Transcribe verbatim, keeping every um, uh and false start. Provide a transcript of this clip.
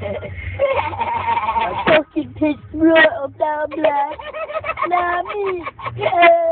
fucking pissed blood of that black. Nah, me.